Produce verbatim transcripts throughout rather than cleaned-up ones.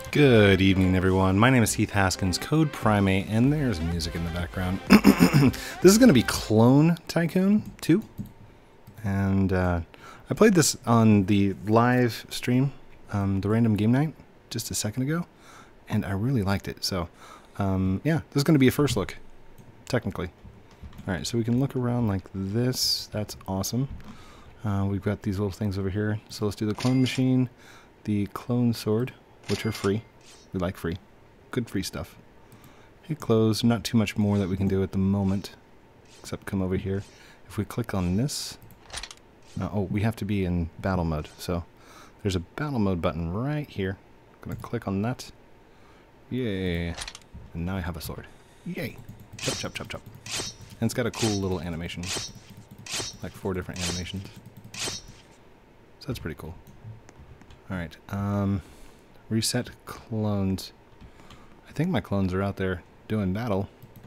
Good evening, everyone. My name is Heath Haskins, Code Primate, and there's music in the background. This is going to be Clone Tycoon two, and uh, I played this on the live stream, um, the random game night, just a second ago, and I really liked it. So, um, yeah, this is going to be a first look, technically. All right, so we can look around like this. That's awesome. Uh, we've got these little things over here. So let's do the clone machine, the clone sword, which are free. We like free. Good free stuff. Hit close. Not too much more that we can do at the moment, except come over here. If we click on this, uh, oh, we have to be in battle mode. So there's a battle mode button right here. I'm gonna click on that. Yay! And now I have a sword. Yay! Chop, chop, chop, chop. And it's got a cool little animation, like four different animations. So that's pretty cool. All right. Um. Reset clones. I think my clones are out there doing battle.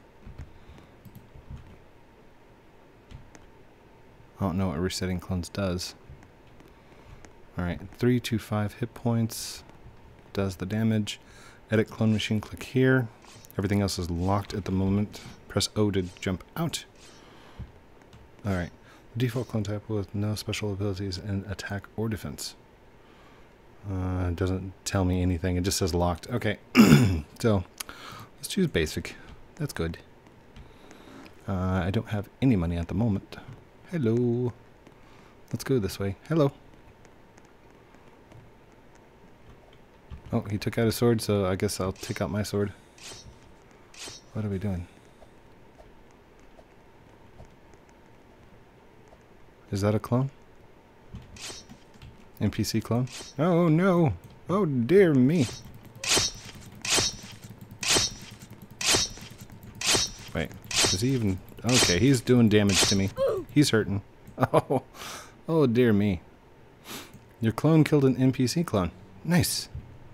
I don't know what resetting clones does. Alright, three to five hit points. Does the damage. Edit clone machine, click here. Everything else is locked at the moment. Press O to jump out. Alright. Default clone type with no special abilities in attack or defense. Uh, it doesn't tell me anything. It just says locked. Okay. So, let's choose basic. That's good. Uh, I don't have any money at the moment. Hello. Let's go this way. Hello. Oh, he took out his sword, so I guess I'll take out my sword. What are we doing? Is that a clone? N P C clone? Oh no! Oh dear me! Wait, is he even... Okay, he's doing damage to me. He's hurting. Oh, oh dear me. Your clone killed an N P C clone. Nice.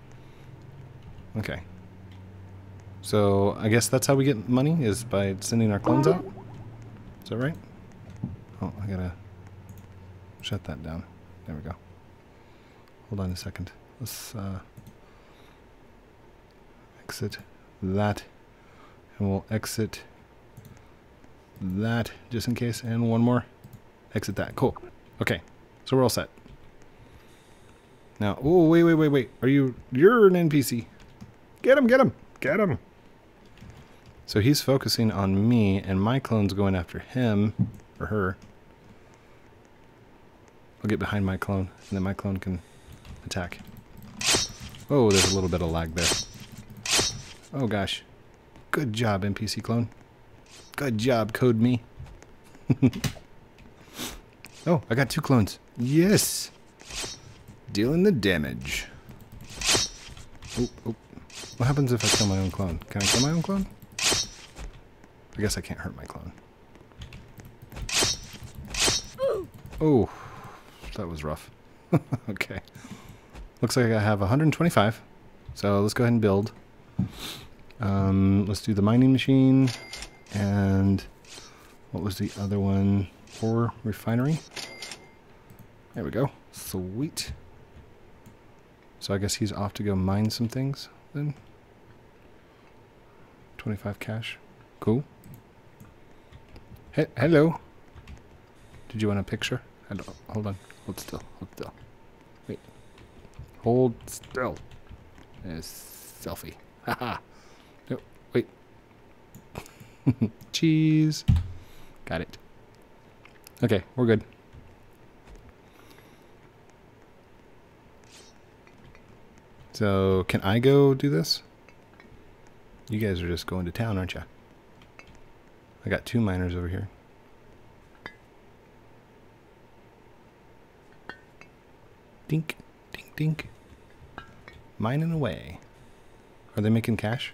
Okay. So, I guess that's how we get money, is by sending our clones out? Is that right? Oh, I gotta shut that down. There we go. Hold on a second. Let's uh, exit that, and we'll exit that just in case, and one more. Exit that. Cool. Okay, so we're all set. Now, oh wait, wait, wait, wait. Are you? You're an N P C. Get him! Get him! Get him! So he's focusing on me, and my clone's going after him or her. I'll get behind my clone, and then my clone can attack. Oh, there's a little bit of lag there. Oh gosh. Good job, N P C clone. Good job, code me. Oh, I got two clones. Yes! Dealing the damage. Oh, oh. What happens if I kill my own clone? Can I kill my own clone? I guess I can't hurt my clone. Oh, that was rough. Okay. Looks like I have one hundred twenty-five. So let's go ahead and build. Um, let's do the mining machine. And what was the other one? Ore refinery. There we go. Sweet. So I guess he's off to go mine some things then. twenty-five cash. Cool. He hello. Did you want a picture? Hello. Hold on. Hold still. Hold still. Wait. Hold still. There's selfie. Haha. No, wait. Cheese. Got it. Okay, we're good. So, can I go do this? You guys are just going to town, aren't you? I got two miners over here. Dink, dink, dink. Mining away. Are they making cash?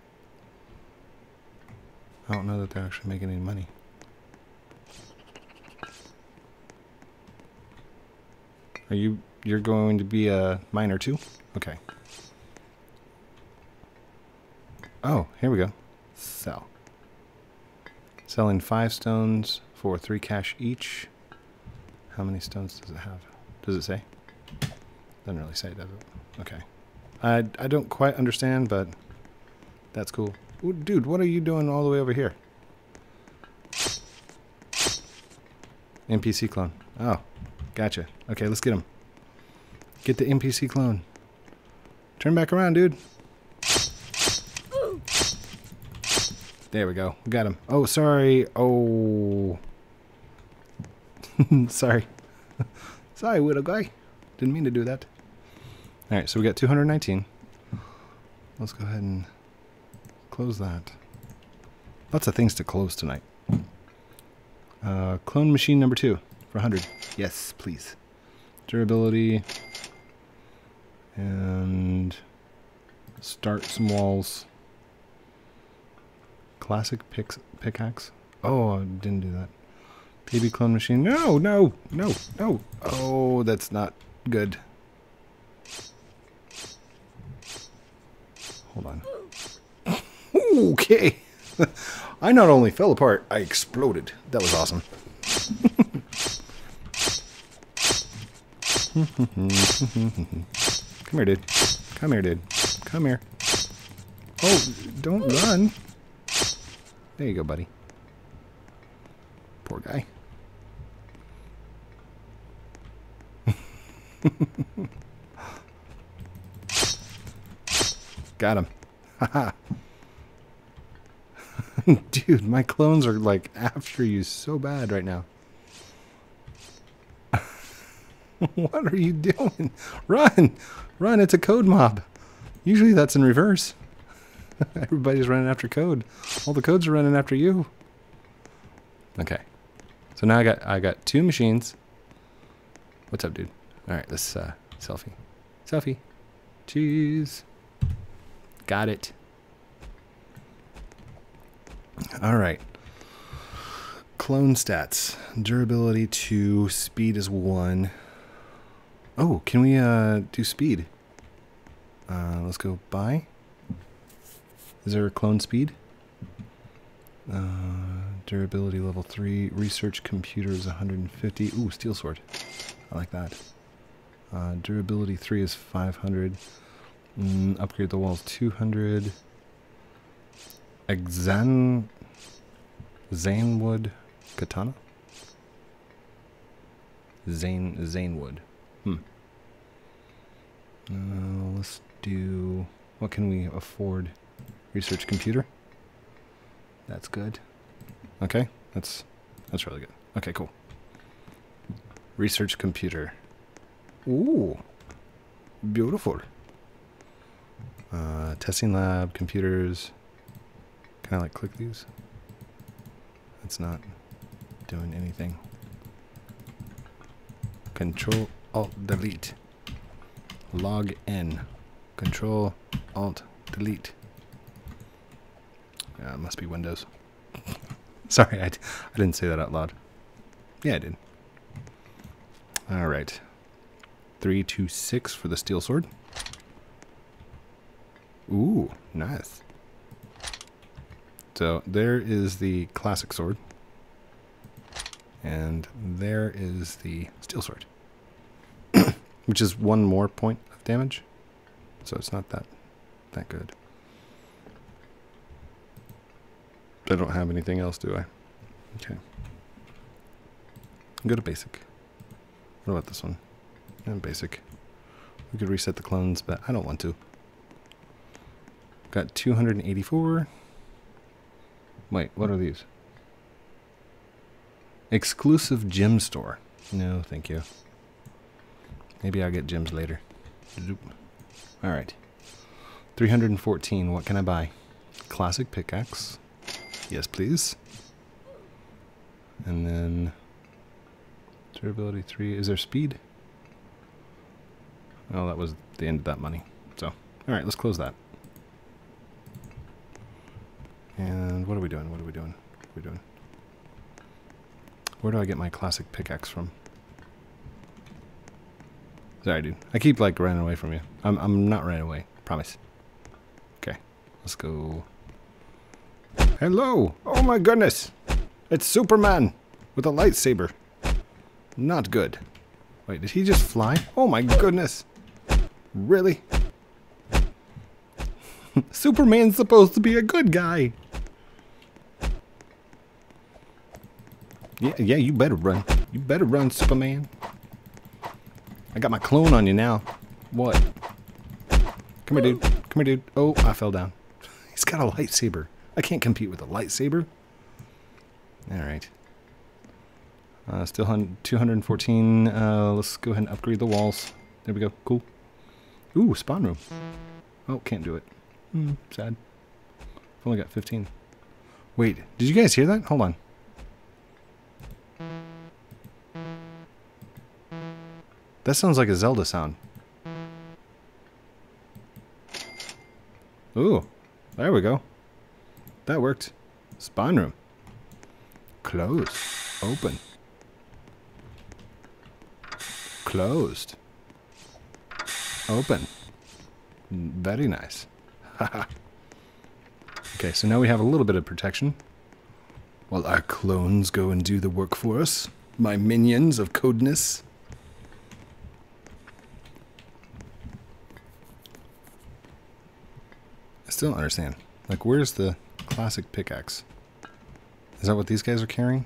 I don't know that they're actually making any money. Are you, you're going to be a miner too? Okay. Oh, here we go. Sell. Selling five stones for three cash each. How many stones does it have? Does it say? Doesn't really say, does it? Okay. I, I don't quite understand, but that's cool. Ooh, dude, what are you doing all the way over here? N P C clone. Oh, gotcha. Okay, let's get him. Get the N P C clone. Turn back around, dude. There we go. We got him. Oh, sorry. Oh. Sorry. Sorry, little guy. Didn't mean to do that. Alright, so we got two hundred nineteen. Let's go ahead and close that. Lots of things to close tonight. Uh, clone machine number two for one hundred. Yes, please. Durability. And start some walls. Classic picks, pickaxe. Oh, I didn't do that. Baby clone machine. No, no, no, no. Oh, that's not good. Hold on. Okay. I not only fell apart, I exploded. That was awesome. Come here, dude. Come here, dude. Come here. Oh, don't run. There you go, buddy. Poor guy. Got him. Haha. Dude, my clones are like after you so bad right now. What are you doing? Run! Run, it's a code mob. Usually that's in reverse. Everybody's running after code. All the codes are running after you. Okay. So now I got I got two machines. What's up, dude? Alright, let's uh selfie. Selfie. Cheese. Got it. Alright. Clone stats. Durability two, speed is one. Oh, can we uh do speed? Uh let's go buy. Is there a clone speed? Uh, durability level three. Research computer is one hundred fifty. Ooh, steel sword. I like that. Uh, durability three is five hundred. Mm, upgrade the walls two hundred. Exan... Zanewood katana? Zane... Zanewood. Hmm. Uh, let's do... What can we afford? Research computer. That's good. Okay, that's that's really good. Okay, cool. Research computer. Ooh, beautiful. Uh, testing lab, computers. Can I like click these? It's not doing anything. Control Alt Delete. Log in. Control Alt Delete. Yeah, it must be Windows. Sorry, I, d I didn't say that out loud. Yeah, I did. Alright. three two six for the steel sword. Ooh, nice. So there is the classic sword. And there is the steel sword. Which is one more point of damage. So it's not that that good. I don't have anything else, do I? Okay. Go to basic. What about this one? And basic. We could reset the clones, but I don't want to. Got two hundred eighty-four. Wait, what are these? Exclusive gem store. No, thank you. Maybe I'll get gems later. Alright. three hundred fourteen. What can I buy? Classic pickaxe. Yes, please. And then durability three. Is there speed? Oh, that was the end of that money. So, all right, let's close that. And what are we doing? What are we doing? What are we doing? Where do I get my classic pickaxe from? Sorry, dude. I keep like running away from you. I'm I'm not running away. Promise. Okay, let's go. Hello! Oh my goodness! It's Superman with a lightsaber. Not good. Wait, did he just fly? Oh my goodness! Really? Superman's supposed to be a good guy. Yeah, yeah, you better run. You better run, Superman. I got my clone on you now. What? Come here, dude. Come here, dude. Oh, I fell down. He's got a lightsaber. I can't compete with a lightsaber. Alright. Uh, still two hundred fourteen. Uh, let's go ahead and upgrade the walls. There we go. Cool. Ooh, spawn room. Oh, can't do it. Hmm, sad. I've only got fifteen. Wait, did you guys hear that? Hold on. That sounds like a Zelda sound. Ooh, there we go. That worked. Spawn room. Closed. Open. Closed. Open. Very nice. Haha. Okay, so now we have a little bit of protection. While our clones go and do the work for us. My minions of codeness. I still don't understand. Like, where's the classic pickaxe? Is that what these guys are carrying?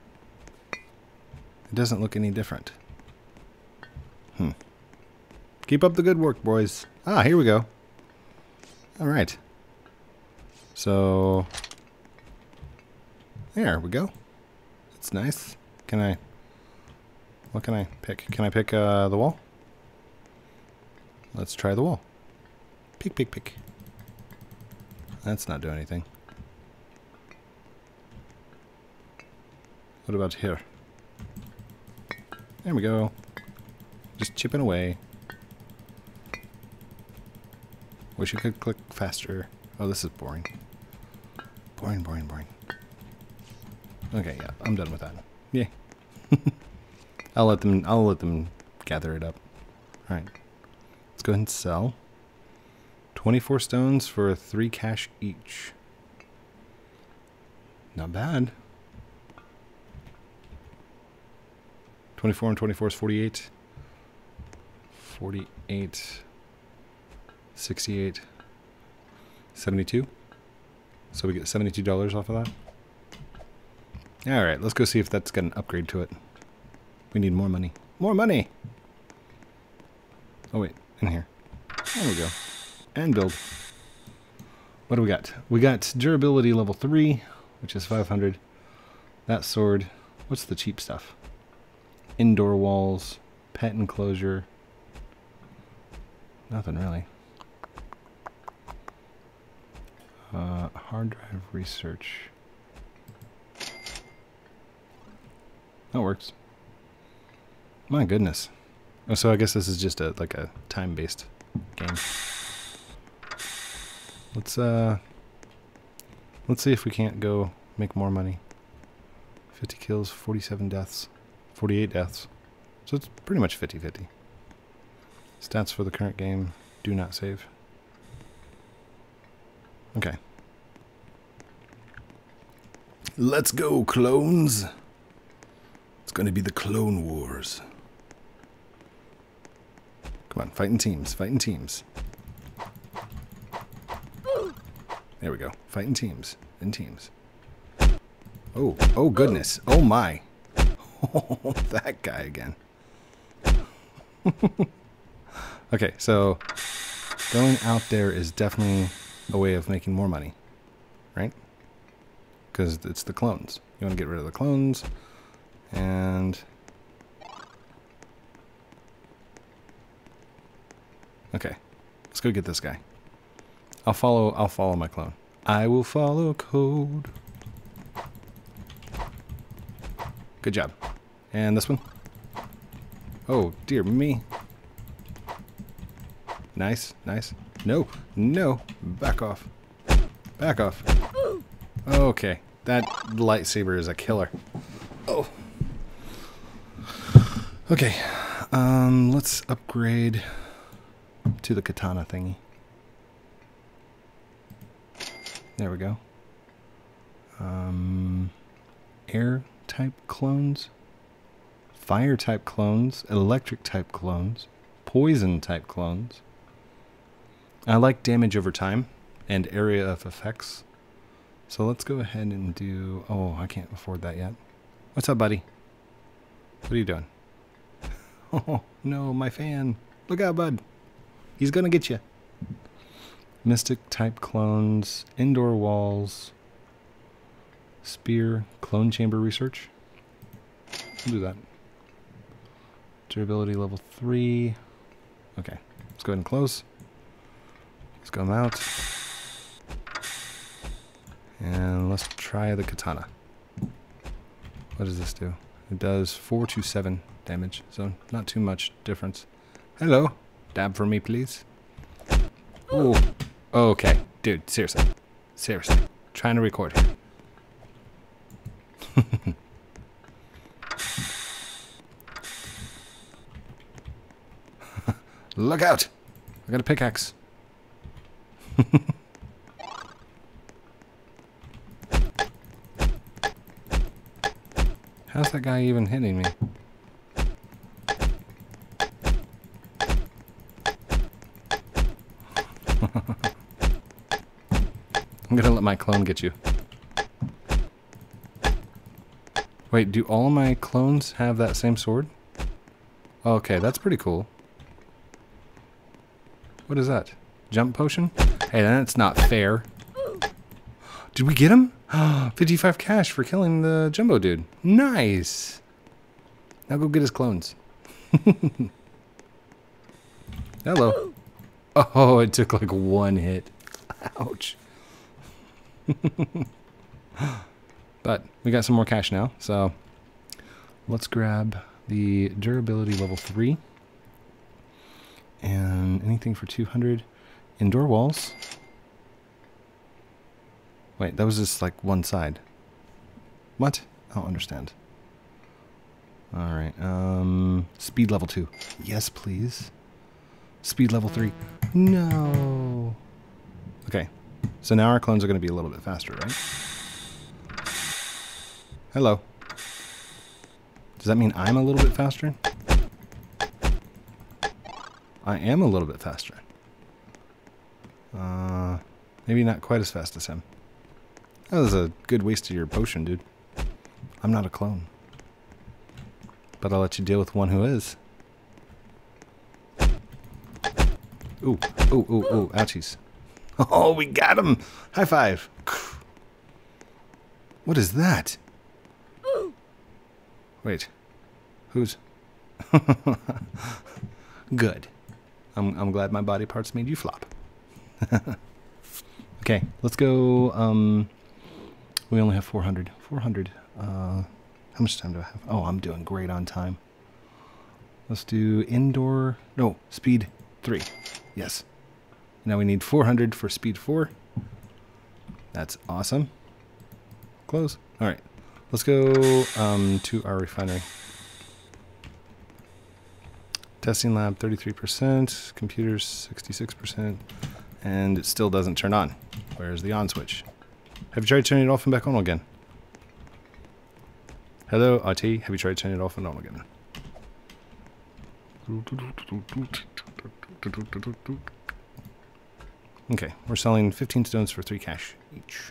It doesn't look any different. Hmm. Keep up the good work, boys. Ah, here we go. Alright. So... there we go. That's nice. Can I... what can I pick? Can I pick uh, the wall? Let's try the wall. Pick, pick, pick. That's not doing anything. What about here? There we go. Just chipping away. Wish you could click faster. Oh, this is boring. Boring, boring, boring. Okay, yeah, I'm done with that. Yeah. I'll let them I'll let them gather it up. Alright. Let's go ahead and sell. twenty-four stones for three cash each. Not bad. twenty-four and twenty-four is forty-eight. forty-eight. sixty-eight. seventy-two. So we get seventy-two dollars off of that. Alright, let's go see if that's got an upgrade to it. We need more money. More money! Oh wait, in here. There we go. And build. What do we got? We got durability level three, which is five hundred. That sword. What's the cheap stuff? Indoor walls. Pet enclosure. Nothing really. Uh, hard drive research. That works. My goodness. Oh, so I guess this is just a like a time-based game. Let's uh let's see if we can't go make more money. fifty kills, forty-seven deaths, forty-eight deaths. So it's pretty much fifty fifty. Stats for the current game, do not save. Okay. Let's go, clones. It's going to be the Clone Wars. Come on, fighting teams, fighting teams. There we go. Fighting teams. In teams. Oh, oh goodness. Oh my. Oh, that guy again. Okay, so going out there is definitely a way of making more money. Right? Because it's the clones. You want to get rid of the clones. And... okay. Let's go get this guy. I'll follow I'll follow my clone. I will follow code. Good job. And this one. Oh, dear me. Nice, nice. No, no. Back off. Back off. Okay. That lightsaber is a killer. Oh. Okay. Um, let's upgrade to the katana thingy. There we go. Um, air type clones, fire type clones, electric type clones, poison type clones. I like damage over time. and area of effects. So let's go ahead and do... Oh, I can't afford that yet. What's up, buddy? What are you doing? Oh, no, my fan. Look out, bud. He's gonna get you. Mystic type clones, indoor walls, spear, clone chamber research. We'll do that. Durability level three. Okay, let's go ahead and close. Let's go out. And let's try the katana. What does this do? It does four to seven damage, so not too much difference. Hello. Dab for me, please. Ooh. Okay. Dude, seriously. Seriously. Trying to record here. Look out! I got a pickaxe. How's that guy even hitting me? I'm gonna let my clone get you. Wait, do all my clones have that same sword? Okay, that's pretty cool. What is that? Jump potion? Hey, that's not fair. Did we get him? fifty-five cash for killing the jumbo dude. Nice. Now go get his clones. Hello. Oh, it took like one hit. Ouch. But we got some more cash now, so let's grab the durability level three. And anything for two hundred. Indoor walls. Wait, that was just like one side. What? I don't understand. Alright, um, speed level two. Yes, please. Speed level three. No. Okay, so now our clones are going to be a little bit faster, right? Hello. Does that mean I'm a little bit faster? I am a little bit faster. Uh, maybe not quite as fast as him. That was a good waste of your potion, dude. I'm not a clone. But I'll let you deal with one who is. Ooh, ooh, ooh, ooh, ouchies. Oh, we got him! High five! What is that? Wait. Who's... Good. I'm, I'm glad my body parts made you flop. Okay, let's go. Um, we only have four hundred. four hundred. Uh, how much time do I have? Oh, I'm doing great on time. Let's do indoor. No, speed three. Yes. Now we need four hundred for speed four. That's awesome. Close. All right. Let's go um, to our refinery. Testing lab, thirty-three percent. Computers, sixty-six percent. And it still doesn't turn on. Where's the on switch? Have you tried turning it off and back on again? Hello, R T. Have you tried turning it off and on again? Okay, we're selling fifteen stones for three cash each.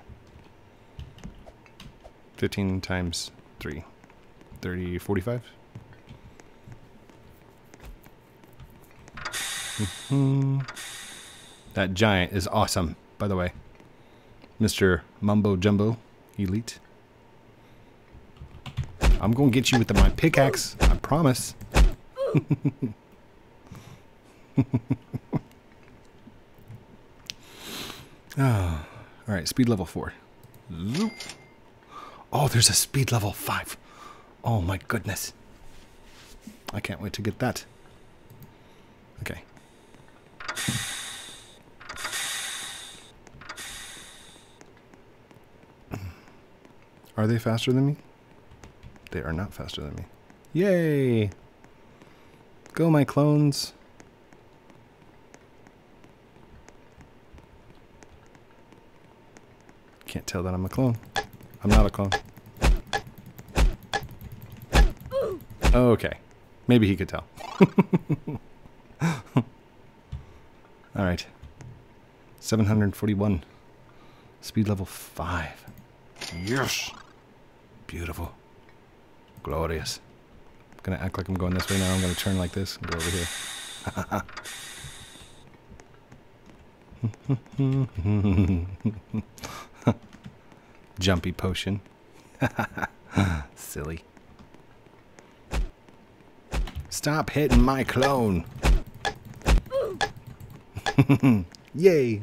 fifteen times three. thirty, forty-five. Mm-hmm. That giant is awesome, by the way. Mister Mumbo Jumbo Elite. I'm gonna get you with the, my pickaxe, I promise. Oh, alright, speed level four. Zoop. Oh, there's a speed level five. Oh my goodness. I can't wait to get that. Okay. Are they faster than me? They are not faster than me. Yay! Go, my clones. Can't tell that I'm a clone. I'm not a clone. Okay. Maybe he could tell. Alright. seven hundred forty-one. Speed level five. Yes! Beautiful. Glorious. I'm gonna act like I'm going this way now. I'm gonna turn like this and go over here. Jumpy potion. Silly. Stop hitting my clone. Yay.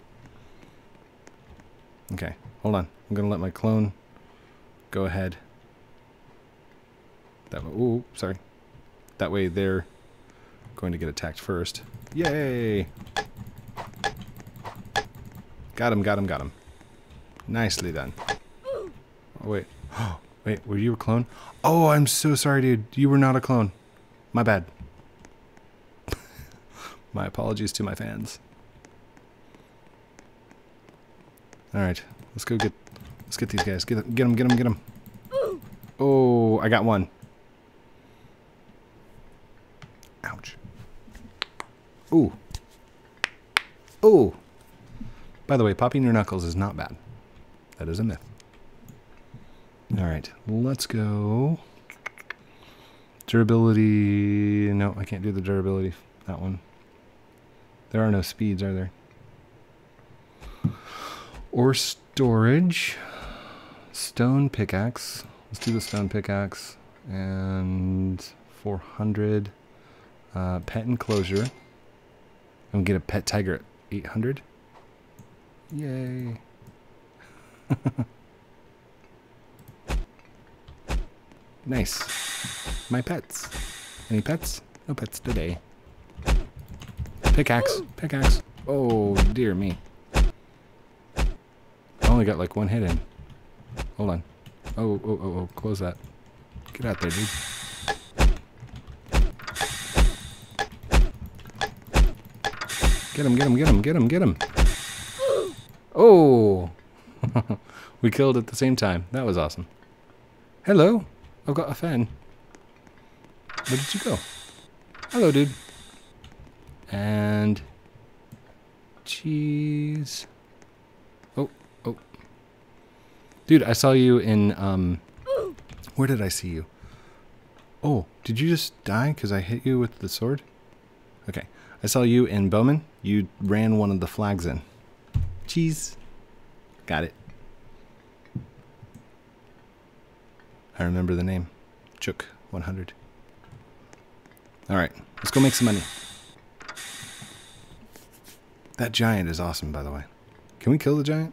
Okay, hold on. I'm gonna let my clone go ahead. That way, ooh, sorry. That way they're going to get attacked first. Yay! Got him, got him, got him. Nicely done. Oh, wait. Wait, were you a clone? Oh, I'm so sorry, dude. You were not a clone. My bad. My apologies to my fans. Alright, let's go get let's get these guys. Get get them, get them, get them. Oh, I got one. Ouch. Ooh. Ooh. By the way, popping your knuckles is not bad. That is a myth. Alright, let's go. Durability. No, I can't do the durability. That one. There are no speeds, are there? Or storage. Stone pickaxe. Let's do the stone pickaxe. And four hundred. Uh, pet enclosure. And get a pet tiger at eight hundred. Yay. Nice. My pets. Any pets? No pets today. Pickaxe. Pickaxe. Oh, dear me. I only got like one hit in. Hold on. Oh, oh, oh, oh. Close that. Get out there, dude. Get him, get him, get him, get him, get him. Oh! We killed at the same time. That was awesome. Hello. I've got a fan. Where did you go? Hello, dude. And cheese. Oh, oh. Dude, I saw you in, um, where did I see you? Oh, did you just die because I hit you with the sword? Okay. I saw you in Bowman. You ran one of the flags in. Cheese. Got it. I remember the name. Chook one hundred. Alright, let's go make some money. That giant is awesome, by the way. Can we kill the giant?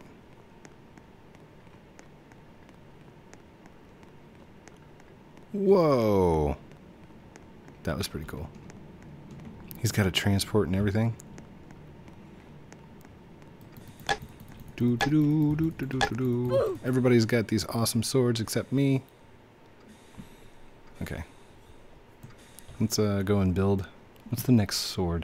Whoa. That was pretty cool. He's got a transport and everything. Do, do, do, do, do, do, do. Everybody's got these awesome swords except me. Okay. Let's uh, go and build. What's the next sword?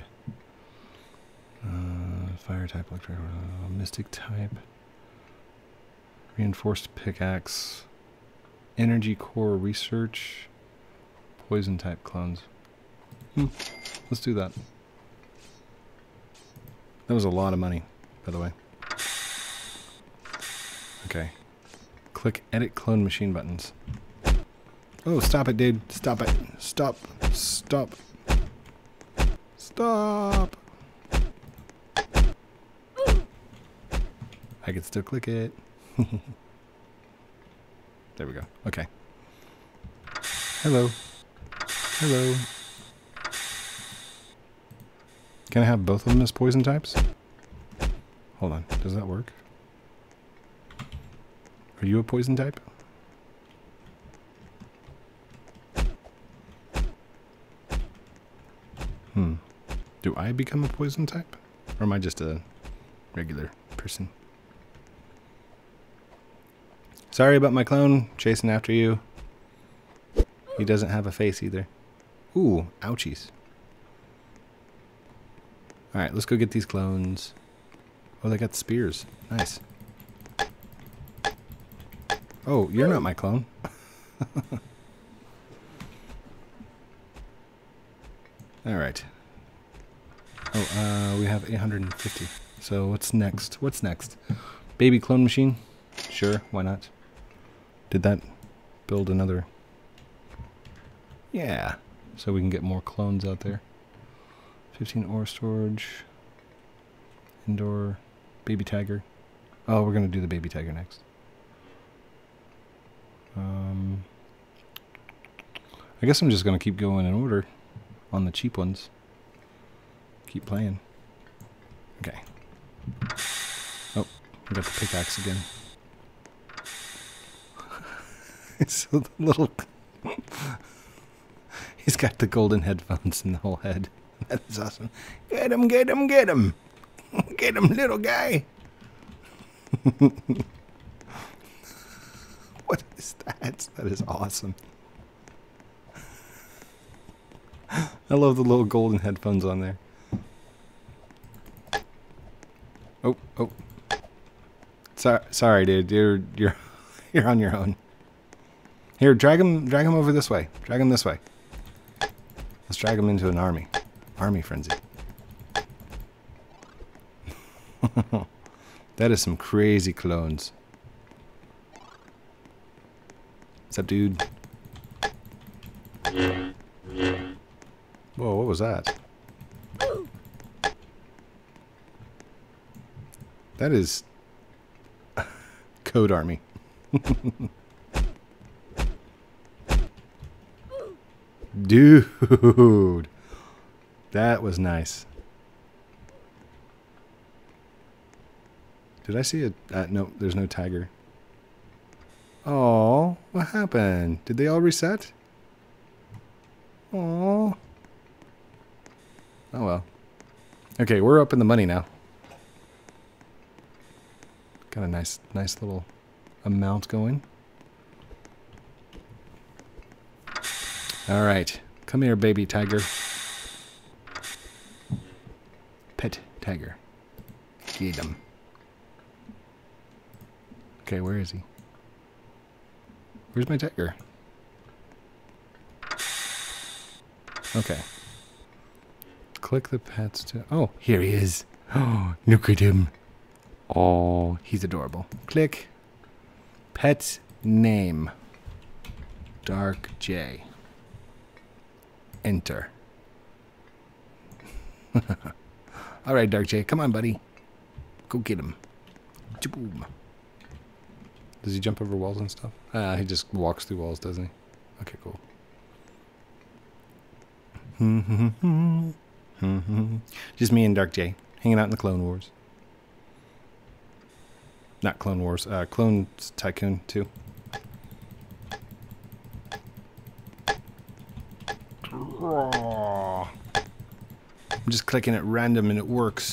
Uh, fire type, electric, uh, mystic type. Reinforced pickaxe. Energy core research. Poison type clones. Hmm. Let's do that. That was a lot of money, by the way. Okay. Click edit clone machine buttons. Oh, stop it, dude. Stop it. Stop. Stop. Stop. I can still click it. There we go. Okay. Hello. Hello. Can I have both of them as poison types? Hold on. Does that work? Are you a poison type? Hmm. Do I become a poison type? Or am I just a regular person? Sorry about my clone chasing after you. He doesn't have a face either. Ooh, ouchies. Alright, let's go get these clones. Oh, they got spears. Nice. Oh, you're not my clone. Alright. Oh, uh, we have eight hundred fifty. So what's next? What's next? Baby clone machine? Sure, why not? Did that build another? Yeah, so we can get more clones out there. fifteen ore storage. Indoor. Baby tiger. Oh, we're going to do the baby tiger next. Um, I guess I'm just going to keep going in order on the cheap ones. Keep playing. Okay. Oh, I got the pickaxe again. It's a little... He's got the golden headphones in the whole head. That is awesome. Get him, get him, get him. Get him, little guy. What is that? That is awesome. I love the little golden headphones on there. Oh, oh. Sorry, sorry, dude. You're you're you're on your own. Here, drag him, drag him over this way. Drag him this way. Let's drag him into an army. Army frenzy. That is some crazy clones. What's up, dude? Whoa, what was that? That is Code Army. Dude, that was nice. Did I see a... Uh, no, there's no tiger. Oh, what happened? Did they all reset? Oh. Oh well. Okay, we're up in the money now. Got a nice, nice little amount going. All right, come here, baby tiger. Pet tiger. Get him. Okay, where is he? Where's my tiger? Okay. Click the pets to... Oh, here he is. Oh, look at him. Oh, he's adorable. Click. Pet name. Dark J. Enter. All right, Dark J. Come on, buddy. Go get him. Boom. Does he jump over walls and stuff? Ah, he just walks through walls, doesn't he? Okay, cool. Just me and Dark J hanging out in the Clone Wars. Not Clone Wars, uh, Clone Tycoon two. I'm just clicking at random and it works.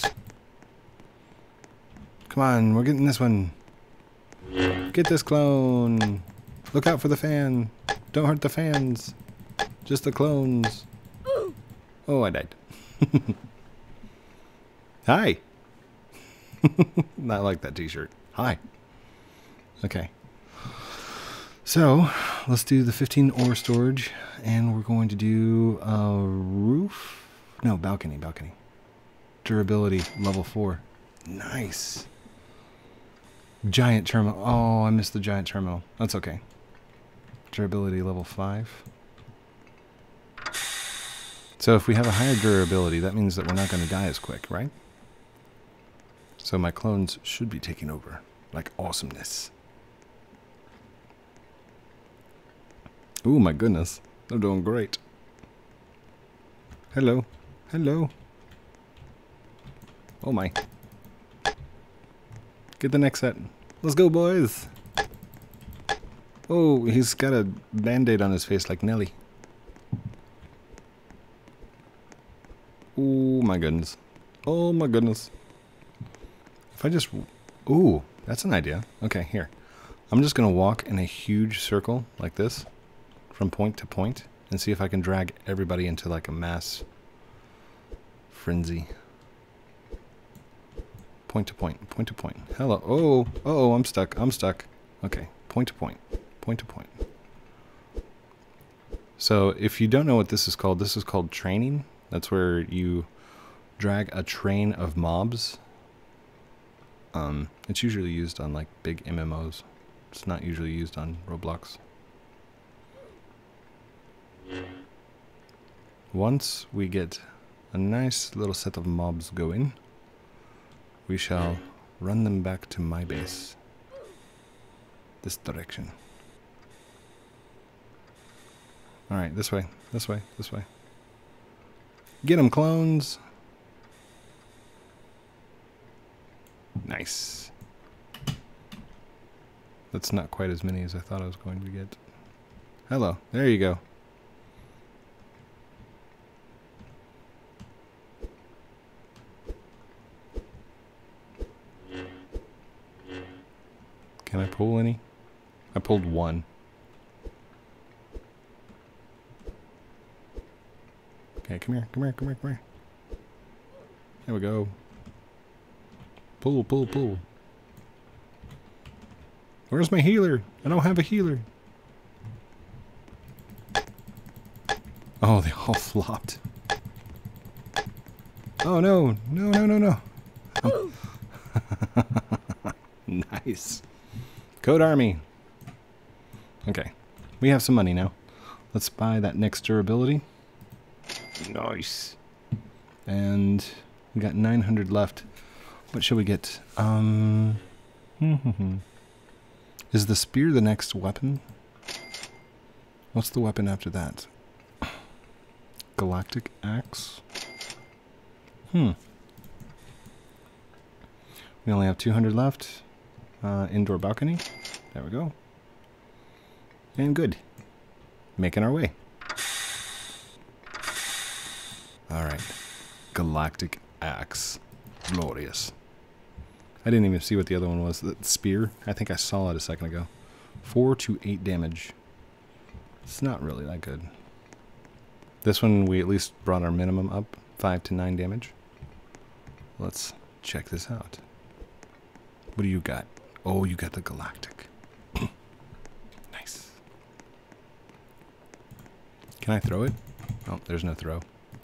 Come on, we're getting this one. Get this clone. Look out for the fan. Don't hurt the fans. Just the clones. Oh, I died. Hi. Not like that t-shirt. Hi. Okay. So, let's do the fifteen ore storage. And we're going to do a roof. No, balcony, balcony. Durability, level four. Nice. Giant terminal. Oh, I missed the giant terminal. That's okay. Durability level five. So if we have a higher durability, that means that we're not going to die as quick, right? So my clones should be taking over. Like awesomeness. Ooh, my goodness. They're doing great. Hello. Hello. Oh my. Get the next set. Let's go, boys. Oh, he's got a band-aid on his face like Nelly. Oh my goodness. Oh my goodness. If I just... Ooh, that's an idea. Okay, here. I'm just going to walk in a huge circle like this from point to point and see if I can drag everybody into like a mass frenzy. Point to point, point to point. Hello. Oh, oh, I'm stuck. I'm stuck. Okay, point to point, point to point. So if you don't know what this is called, this is called training. That's where you drag a train of mobs Um, it's usually used on like big M M Os. It's not usually used on Roblox. Once we get a nice little set of mobs going, we shall run them back to my base. This direction. Alright, this way, this way, this way. Get 'em, clones! Nice. That's not quite as many as I thought I was going to get. Hello, there you go. Can I pull any? I pulled one. Okay, come here, come here, come here, come here. There we go. Pull, pull, pull. Where's my healer? I don't have a healer. Oh, they all flopped. Oh no, no, no, no, no. Oh. Nice. Code Army. Okay, we have some money now. Let's buy that next durability. Nice. And we got nine hundred left. What should we get? Um, is the spear the next weapon? What's the weapon after that? Galactic axe? Hmm. We only have two hundred left. Uh, indoor balcony. There we go. And good. Making our way. Alright. Galactic axe. Glorious. I didn't even see what the other one was. The spear. I think I saw it a second ago. Four to eight damage. It's not really that good. This one we at least brought our minimum up. Five to nine damage. Let's check this out. What do you got? Oh, you got the galactic. Nice. Can I throw it? Oh, there's no throw.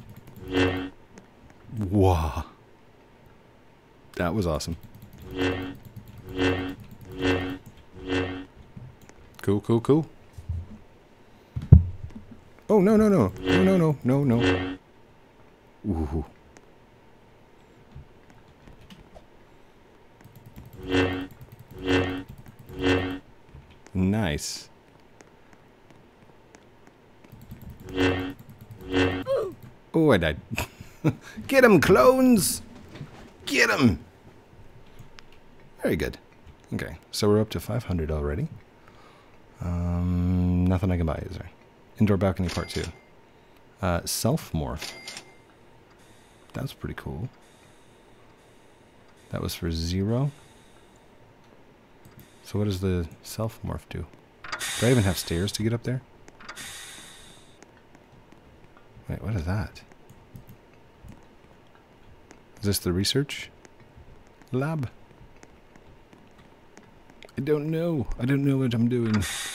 Wow. That was awesome. Cool, cool, cool. Oh, no, no, no. No, no, no, no, no. Ooh. Nice. Oh, I died. Get 'em, clones! Get 'em! Very good. Okay, so we're up to five hundred already. Um, nothing I can buy, is there? Indoor balcony part two. Uh, self-morph. That's pretty cool. That was for zero. So what does the self-morph do? Do I even have stairs to get up there? Wait, what is that? Is this the research lab? I don't know. I don't know what I'm doing.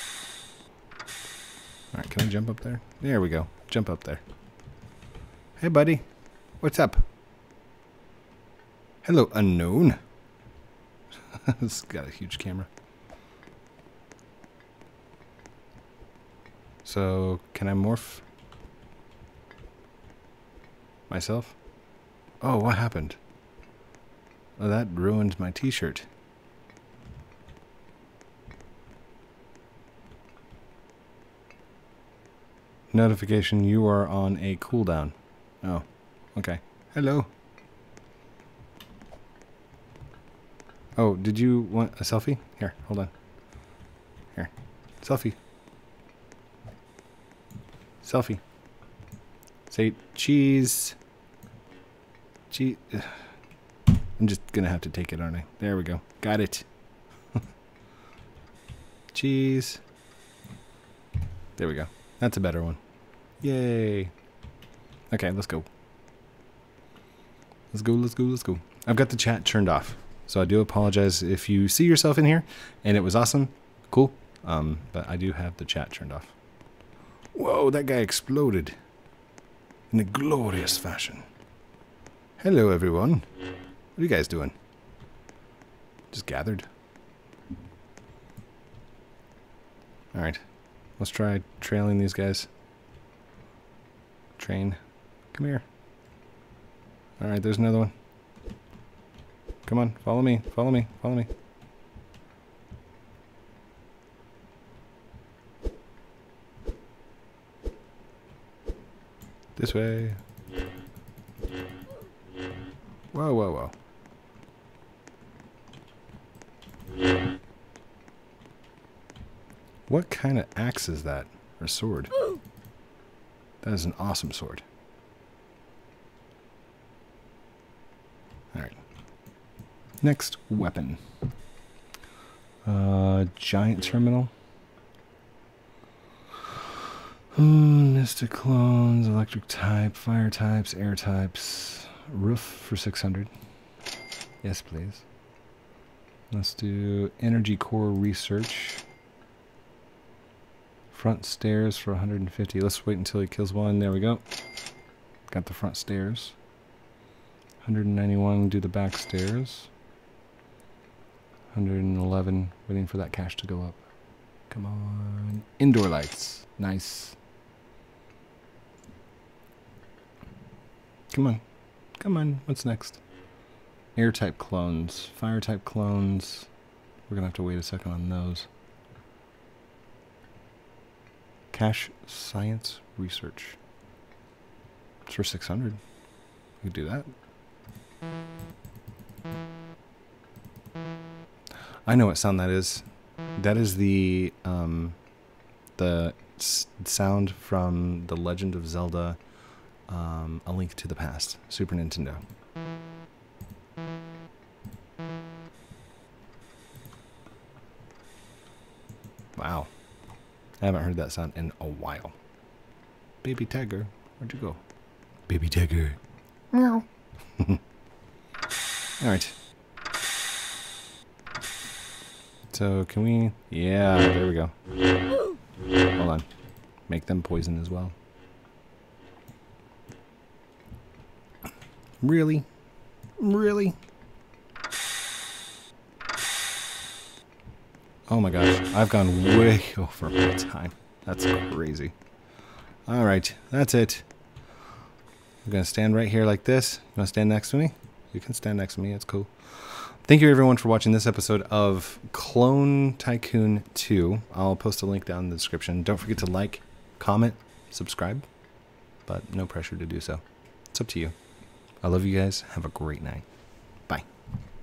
Alright, can I jump up there? There we go. Jump up there. Hey, buddy. What's up? Hello, unknown. It's got a huge camera. So, can I morph myself? Oh, what happened? Oh, that ruined my t-shirt. Notification, you are on a cooldown. Oh, okay. Hello. Oh, did you want a selfie? Here, hold on. Here. Selfie. Selfie. Say cheese. Cheese. I'm just gonna have to take it, aren't I? There we go. Got it. Cheese. There we go. That's a better one. Yay. Okay, let's go. Let's go, let's go, let's go. I've got the chat turned off. So I do apologize if you see yourself in here and it was awesome. Cool. Um, but I do have the chat turned off. Whoa, that guy exploded in a glorious fashion. Hello, everyone. What are you guys doing? Just gathered. Alright. Let's try trailing these guys. Train. Come here. Alright, there's another one. Come on, follow me, follow me, follow me. This way. Whoa, whoa, whoa. What kind of axe is that? Or sword? That is an awesome sword. Alright. Next weapon. Uh, giant terminal. Hmm, Mystic clones, electric type, fire types, air types. Roof for six hundred. Yes, please. Let's do energy core research. Front stairs for one hundred fifty. Let's wait until he kills one. There we go. Got the front stairs. one hundred ninety-one, do the back stairs. one hundred eleven, waiting for that cash to go up. Come on. Indoor lights. Nice. Come on. Come on. What's next? Air type clones. Fire type clones. We're going to have to wait a second on those. Cash science research. It's for six hundred. We could do that. I know what sound that is. That is the um, the s sound from The Legend of Zelda, um, A Link to the Past, Super Nintendo. Wow. I haven't heard that sound in a while. Baby tiger, where'd you go? Baby tiger. Meow. Alright. So, can we... Yeah, there we go. Hold on. Make them poison as well. Really? Really? Oh my gosh, I've gone way over my time. That's crazy. Alright, that's it. I'm going to stand right here like this. You want to stand next to me? You can stand next to me, it's cool. Thank you everyone for watching this episode of Clone Tycoon two. I'll post a link down in the description. Don't forget to like, comment, subscribe, but no pressure to do so. It's up to you. I love you guys. Have a great night. Bye.